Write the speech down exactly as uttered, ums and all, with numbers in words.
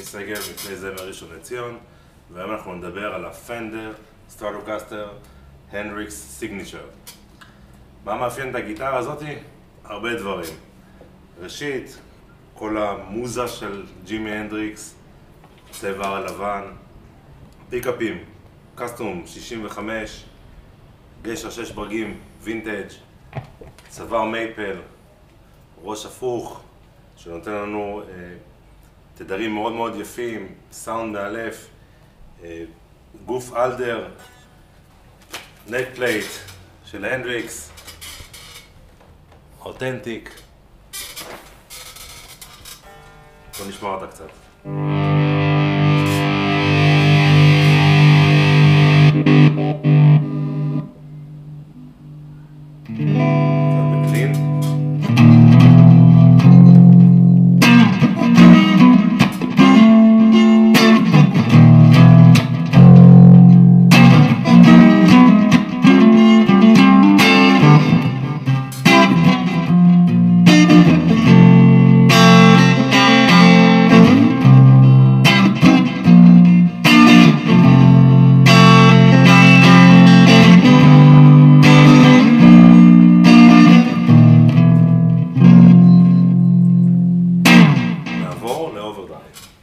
אני סגל מפני זמר ראשון לציון, והיום אנחנו נדבר על הפנדר סטרטוקסטר הנדריקס סיגניצ'ר. מה מאפיין את הגיטרה הזאתי? הרבה דברים. ראשית, כל המוזה של ג'ימי הנדריקס, צבע הלבן, פיקאפים, קסטום שישים וחמש, גשר שש ברגים, וינטג', צוואר מייפל, ראש הפוך, שנותן לנו אה, תדרים מאוד מאוד יפים, סאונד מאלף, אה, גוף אלדר, נק פלייט של הנדריקס, אותנטיק. בוא נשמע אותה קצת. לאוברדרייב.